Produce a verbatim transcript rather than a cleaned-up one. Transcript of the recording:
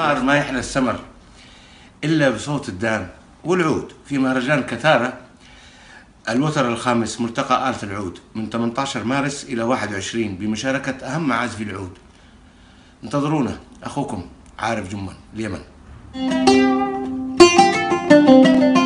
الصقر ما يحلى السمر إلا بصوت الدان والعود في مهرجان كثارة الوتر الخامس ملتقى آلة العود من ثمانية عشر مارس إلى واحد وعشرين بمشاركة أهم معازفي العود. انتظرونا، أخوكم عارف جمل اليمن.